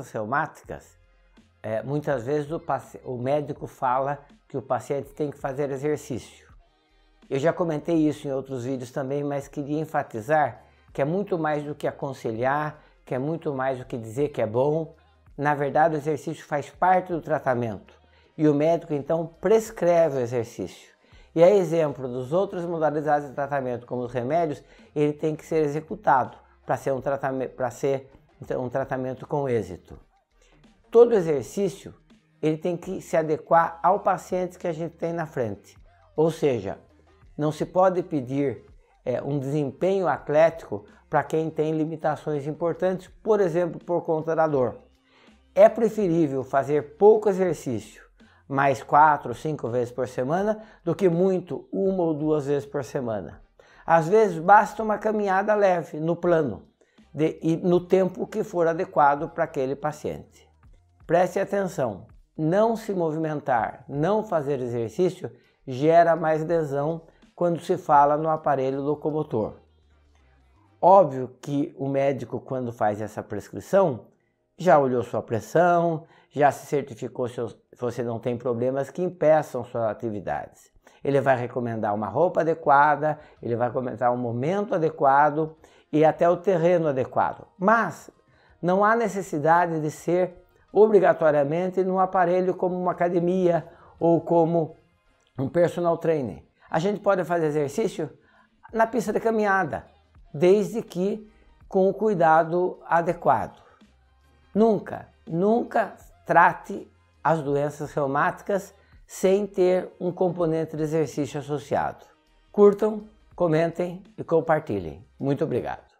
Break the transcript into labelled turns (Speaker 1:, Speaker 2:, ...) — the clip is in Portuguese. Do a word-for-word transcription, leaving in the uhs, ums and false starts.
Speaker 1: doenças reumáticas, é, muitas vezes o, o médico fala que o paciente tem que fazer exercício. Eu já comentei isso em outros vídeos também, mas queria enfatizar que é muito mais do que aconselhar, que é muito mais do que dizer que é bom. Na verdade, o exercício faz parte do tratamento e o médico então prescreve o exercício. E a exemplo das outras modalidades de tratamento, como os remédios, ele tem que ser executado para ser um tratamento, para ser um tratamento com êxito. Todo exercício ele tem que se adequar ao paciente que a gente tem na frente. Ou seja, não se pode pedir é, um desempenho atlético para quem tem limitações importantes, por exemplo, por conta da dor. É preferível fazer pouco exercício, mais quatro, cinco vezes por semana, do que muito, uma ou duas vezes por semana. Às vezes basta uma caminhada leve, no plano, de, e no tempo que for adequado para aquele paciente. Preste atenção, não se movimentar, não fazer exercício, gera mais lesão quando se fala no aparelho locomotor. Óbvio que o médico, quando faz essa prescrição, já olhou sua pressão, já se certificou se você não tem problemas que impeçam suas atividades. Ele vai recomendar uma roupa adequada, ele vai recomendar um momento adequado e até o terreno adequado. Mas não há necessidade de ser obrigatoriamente num aparelho como uma academia ou como um personal trainer. A gente pode fazer exercício na pista de caminhada, desde que com o cuidado adequado. Nunca, nunca trate as doenças reumáticas sem ter um componente de exercício associado. Curtam, comentem e compartilhem. Muito obrigado.